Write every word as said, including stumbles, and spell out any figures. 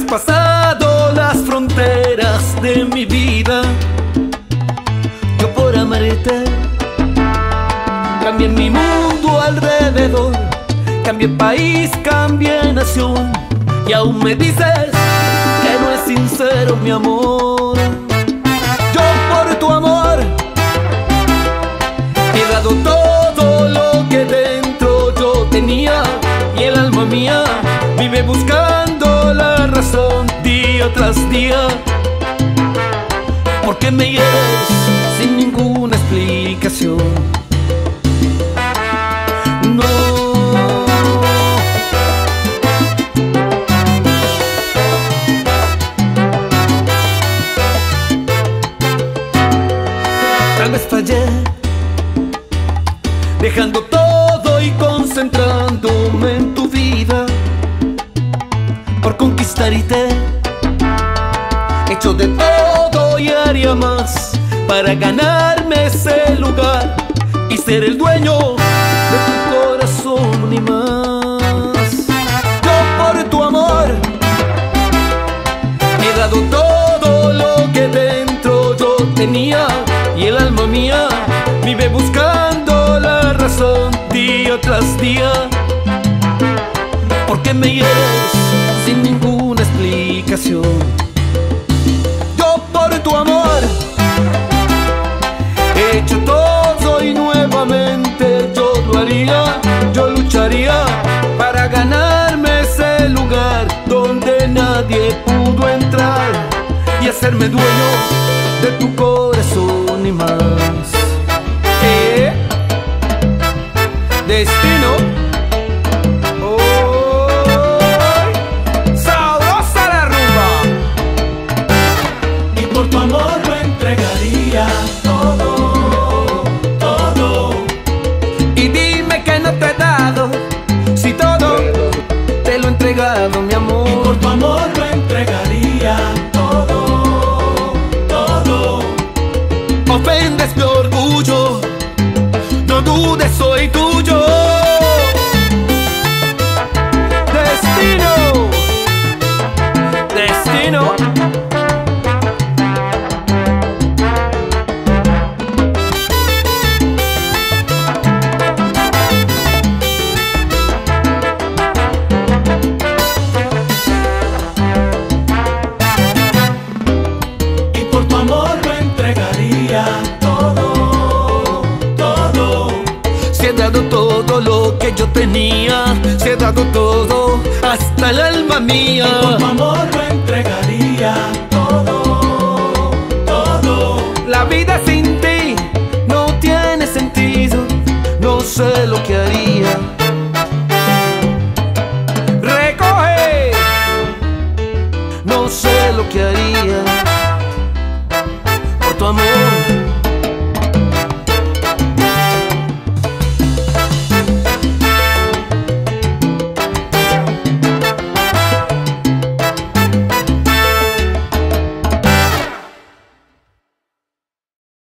traspasado las fronteras de mi vida. Yo por amarte cambié mi mundo alrededor, cambié país, cambié nación, y aún me dices que no es sincero mi amor. Yo por tu amor he dado todo lo que dentro yo tenía, y el alma mía vive buscando la razón día tras día. ¿Por qué me hieres sin ninguna explicación? No. Tal vez fallé, dejando todo y concentrándome en tu vida, por conquistarte. He hecho de todo y haría más para ganarme ese lugar y ser el dueño de tu corazón y más. Yo por tu amor he dado todo lo que dentro yo tenía, y el alma mía vive buscando la razón día tras día. ¿Por qué me hieres sin ninguna explicación? Yo por tu amor he hecho todo y nuevamente yo lo haría. Yo lucharía para ganarme ese lugar donde nadie pudo entrar y hacerme dueño de tu corazón y más. ¿Eh? Destino. Por tu amor lo entregaría todo, todo. Y dime que no te he dado, si todo te lo he entregado, mi amor. Y por tu amor lo entregaría todo, todo. Ofendes mi orgullo, no dudes, soy tuyo. Destino, destino. Todo, todo. Si he dado todo lo que yo tenía, si he dado todo, hasta el alma mía. Y por tu amor lo entregaría todo, todo. La vida sin ti no tiene sentido, no sé lo que haría. Recoge, no sé lo que haría por tu amor.